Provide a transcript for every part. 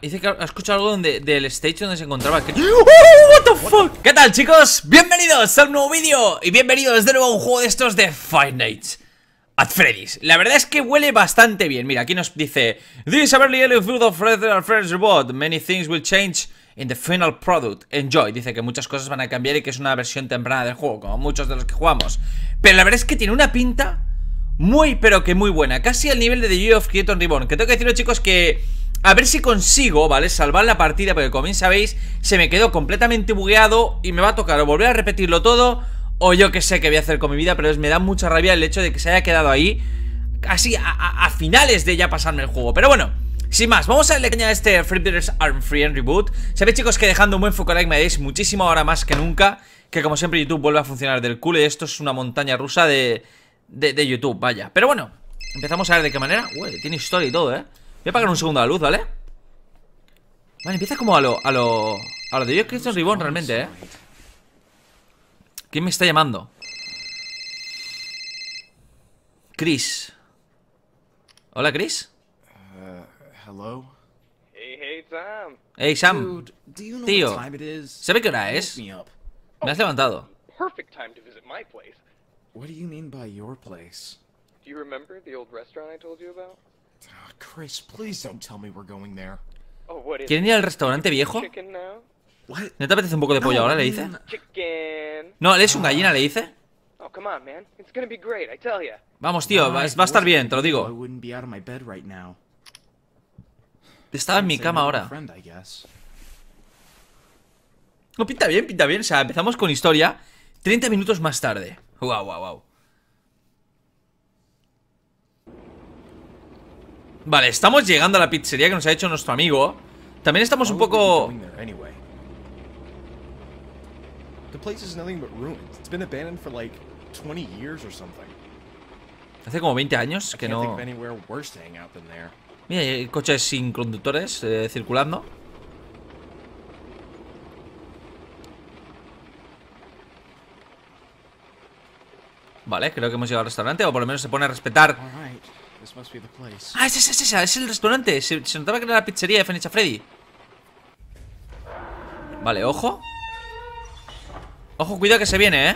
dice que ha escuchado algo del stage donde se encontraba ¡Oh, what the fuck! ¿Qué tal, chicos? Bienvenidos a un nuevo vídeo y bienvenidos de nuevo a un juego de estos de Five Nights at Freddy's. La verdad es que huele bastante bien. Mira, aquí nos dice This is a very early food of Freddy's Reboot. Many things will change in the final product. Enjoy. Dice que muchas cosas van a cambiar y que es una versión temprana del juego, como muchos de los que jugamos. Pero la verdad es que tiene una pinta muy, pero que muy buena. Casi al nivel de The Year of Creator Reborn. Que tengo que deciros, chicos, que a ver si consigo, ¿vale? Salvar la partida, porque como bien sabéis, se me quedó completamente bugueado y me va a tocar o volver a repetirlo todo, o yo que sé qué voy a hacer con mi vida. Pero me da mucha rabia el hecho de que se haya quedado ahí casi a finales de ya pasarme el juego. Pero bueno, sin más, vamos a darle caña a este Freddy's Arm Free and Reboot. Sabéis, chicos, que dejando un buen foco like me dais muchísimo ahora más que nunca. Que como siempre YouTube vuelve a funcionar del culo y esto es una montaña rusa de YouTube, vaya. Pero bueno, empezamos a ver de qué manera. Uy, tiene historia y todo, Voy a apagar un segundo la luz, ¿vale? Vale, empieza como a lo de yo Christian Reborn realmente, ¿Quién me está llamando? Chris. Hola, Chris. Hello. Hey, Sam. Hey, Sam. Dude, do you know Tío, what time it is? ¿sabe qué hora es? Look me up. Me has levantado. Perfect time to visit my place. What do you mean by your place? Do you remember the old restaurant I told you about? Chris, please don't tell me we're going there. Oh, what is ¿Quieren ir al restaurante viejo? chicken now? What? ¿No te apetece un poco de pollo ahora? Le dice. Chicken. No, ¿le es un gallina? Le dice. Oh, come on, man. It's gonna be great, I tell ya. Vamos, tío, va a estar bien, te lo I digo. wouldn't be out of my bed right now. Estaba en mi Say cama no to a ahora. friend, I guess. No, pinta bien, pinta bien. O sea, empezamos con historia 30 minutos más tarde. Wow, wow, wow. Vale, estamos llegando a la pizzería que nos ha hecho nuestro amigo. También estamos un Why would we be poco... going there anyway? The place is nothing but ruins. It's been abandoned for like 20 years or something. Hace como 20 años I que can't think no... of anywhere worse to hang out than there. Mira, hay coches sin conductores circulando. Vale, creo que hemos llegado al restaurante. O por lo menos se pone a respetar. All right, this must be the place. Ah, es el restaurante. Se notaba que era la pizzería de Five Nights at Freddy. Vale, ojo. Ojo, cuidado que se viene,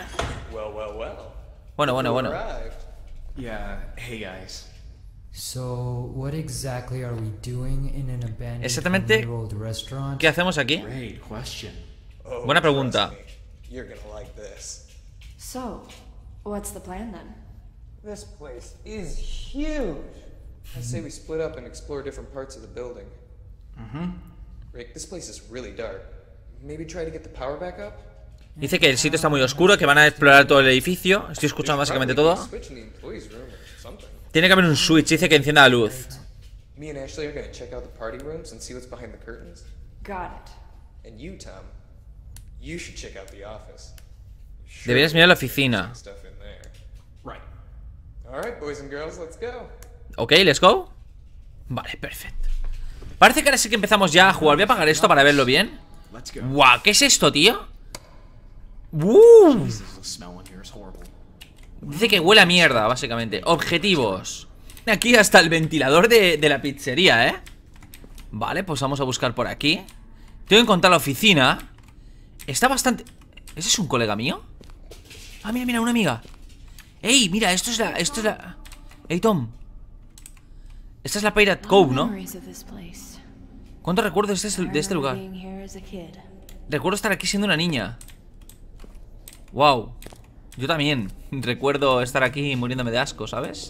Bueno. Yeah, hey guys. So, what exactly are we doing in an abandoned Exactamente, 20-year-old restaurant? ¿qué hacemos aquí? Great question. Buena pregunta. You're gonna like this. So, what's the plan then? This place is huge. I say we split up and explore different parts of the building. Rick, this place is really dark. Maybe try to get the power back up? Dice que el sitio está muy oscuro, que van a explorar todo el edificio. Estoy escuchando básicamente todo. Switch in the employees' room or something. Tiene que haber un switch, dice que encienda la luz. Me and Ashley are gonna check out the party rooms and see what's behind the curtains. Got it. And you, Tom, you should check out the office. Deberías mirar la oficina. Stuff in there. Right. All right, boys and girls, let's go. Ok, let's go. Vale, perfecto. Parece que ahora sí que empezamos ya a jugar. Voy a apagar esto para verlo bien. Let's go. Guau, ¿qué es esto, tío? Jesus, the smell in here is horrible. Dice que huele a mierda, básicamente. Objetivos. Aquí hasta el ventilador de la pizzería, Vale, pues vamos a buscar por aquí. Tengo que encontrar la oficina. Está bastante... ¿Ese es un colega mío? Ah, mira, una amiga. Ey, mira, esto es la... Ey, Tom. Esta es la Pirate Cove, ¿no? ¿Cuántos recuerdos de este lugar? Recuerdo estar aquí siendo una niña. Wow. Yo también recuerdo estar aquí muriéndome de asco, ¿sabes?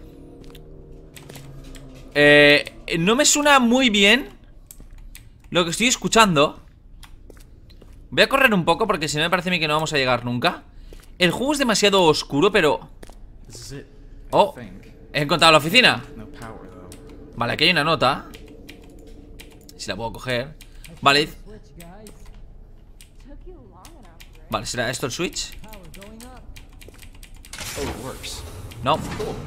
No me suena muy bien lo que estoy escuchando. Voy a correr un poco porque si no me parece a mí que no vamos a llegar nunca. El juego es demasiado oscuro, pero... This is it. Oh, I think. he encontrado la oficina. No power though. Vale, aquí hay una nota. Si la puedo coger. Vale. Vale, ¿será esto el switch? Oh, it works. No.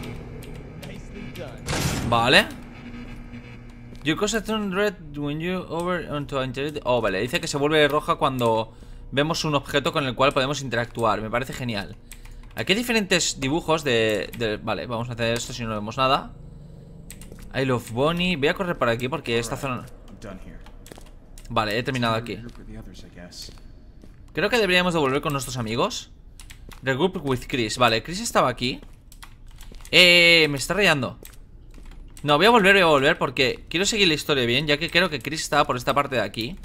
Vale. Your cosa turn red when you over onto internet. Oh, vale, dice que se vuelve roja cuando vemos un objeto con el cual podemos interactuar. Me parece genial. Aquí hay diferentes dibujos Vale, vamos a hacer esto si no vemos nada. I love Bonnie. Voy a correr por aquí porque esta zona... Vale, he terminado aquí. Regroup with the others, I guess. Creo que deberíamos de volver con nuestros amigos. Regroup with Chris. Vale, Chris estaba aquí. Me está rayando. No, voy a volver porque quiero seguir la historia bien, ya que creo que Chris estaba por esta parte de aquí.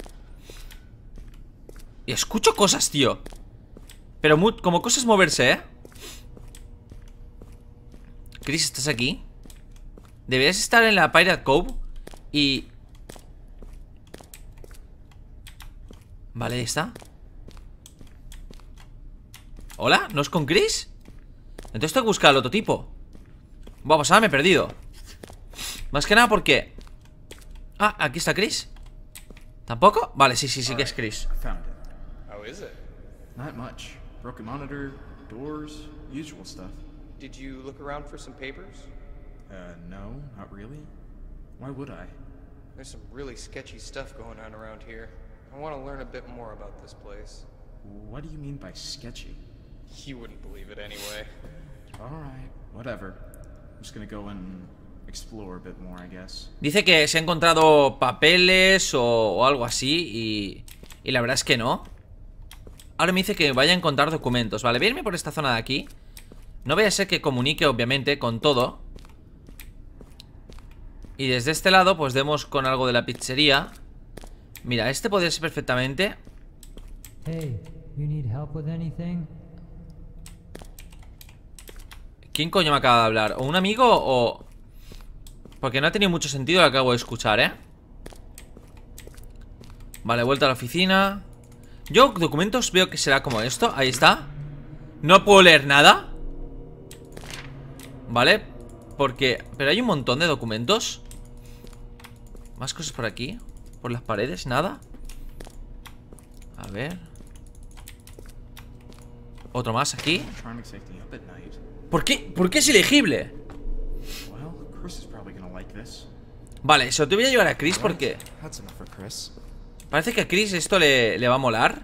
Y escucho cosas, tío. Pero como cosas moverse, ¿eh? Chris, ¿estás aquí? Deberías estar en la Pirate Cove. Y... Vale, ahí está. ¿Hola? ¿No es con Chris? Entonces tengo que buscar al otro tipo. Buah, pues ahora me he perdido. Más que nada porque... Ah, aquí está Chris. ¿Tampoco? Vale, sí que es Chris. Found it. How is it? Not much. Broken monitor, doors, usual stuff. Did you look around for some papers? No, not really. Why would I? There's some really sketchy stuff going on around here. I want to learn a bit more about this place. What do you mean by sketchy? You wouldn't believe it anyway. Alright, whatever. I'm just gonna go and explore a bit more, I guess. Dice que se ha encontrado papeles o algo así y la verdad es que no. Ahora me dice que vaya a encontrar documentos. Vale, voy a irme por esta zona de aquí. No vaya a ser que comunique, obviamente, con todo. Y desde este lado, pues demos con algo de la pizzería. Mira, este podría ser perfectamente. Hey, you need help with anything? ¿Quién coño me acaba de hablar? ¿O un amigo o...? Porque no ha tenido mucho sentido lo que acabo de escuchar, ¿eh? Vale, vuelta a la oficina. Yo documentos veo que será como esto. Ahí está. No puedo leer nada. Vale, porque... Pero hay un montón de documentos. Más cosas por aquí. Por las paredes, nada. A ver. Otro más aquí. Trying to safety up at night. ¿Por qué es elegible? Well, Chris is probably gonna like this. Vale, eso te voy a llevar a Chris porque That's enough for Chris. parece que a Chris esto le va a molar.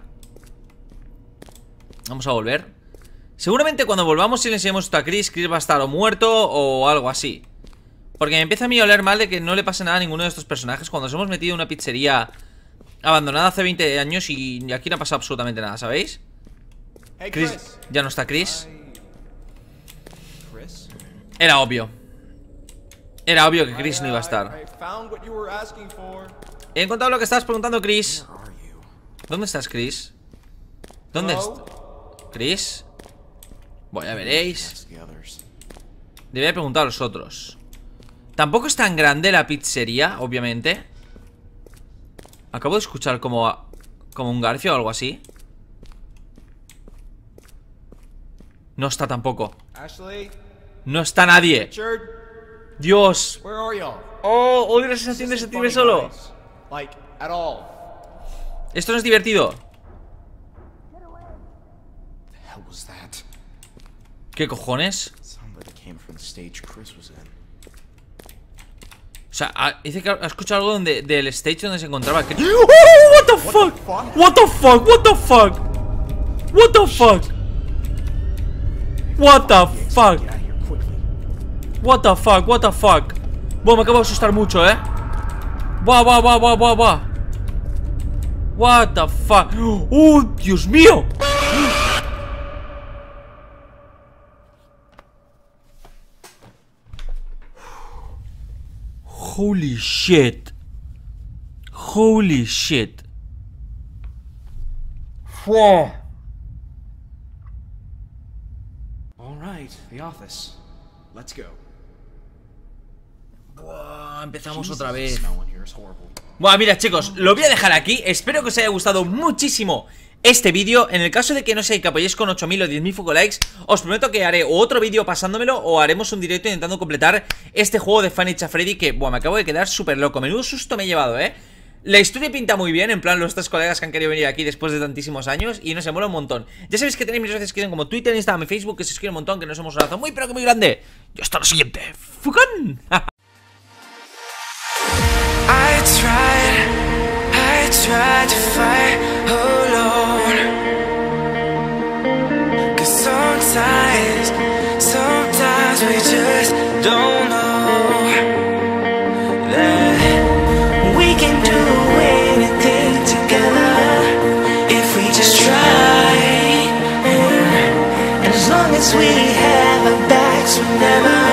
Vamos a volver. Seguramente cuando volvamos y le enseñemos esto a Chris, Chris va a estar o muerto o algo así. Porque me empieza a mí a oler mal de que no le pase nada a ninguno de estos personajes cuando nos hemos metido en una pizzería abandonada hace 20 años y aquí no ha pasado absolutamente nada, ¿sabéis? Hey, Chris, ya no está Chris. Chris? Era obvio. Era obvio que Chris no iba a estar. I found what you were asking for. He encontrado lo que estabas preguntando, Chris. Where are you? ¿Dónde estás, Chris? ¿Dónde está? ¿Chris? Bueno, ya veréis. Ask the others. Debería preguntar a los otros. Tampoco es tan grande la pizzería, obviamente. Acabo de escuchar como un garfio o algo así. No está tampoco. Ashley? No está nadie. Richard? Dios. Where are y'all? Oh, odio la sensación de sentirme solo. Like, at all. Esto no es divertido. The hell was that? ¿Qué cojones? Sounded like it came from the stage Chris was in. O sea, dice que ha escuchado algo del stage donde se encontraba. ¡Oh! What the fuck? What the fuck? What the fuck? What the fuck? What the fuck? Get out of here quickly. What the fuck? What the fuck? Buah, me acabo de asustar mucho, Buah. What the fuck? ¡Oh, Dios mío! Holy shit. Holy shit. Wow. All right, the office. Let's go. Buah, empezamos otra vez. No one here is horrible. Bueno, mira, chicos, lo voy a dejar aquí. Espero que os haya gustado muchísimo este vídeo. En el caso de que no sé, que apoyéis con 8000 o 10.000 Fuco likes, os prometo que haré otro vídeo pasándomelo o haremos un directo intentando completar este juego de Five Nights at Freddy que, buah, me acabo de quedar súper loco. Menudo susto me he llevado, La historia pinta muy bien, en plan los tres colegas que han querido venir aquí después de tantísimos años y no se mola un montón. Ya sabéis que tenéis mis redes que tienen como Twitter, Instagram y Facebook, que se suscriben un montón, que nos hemos un abrazo muy pero que muy grande. Y hasta la siguiente. ¡Fucón! I tried to fight alone, 'cause sometimes we just don't know that we can do as we have our backs, we're never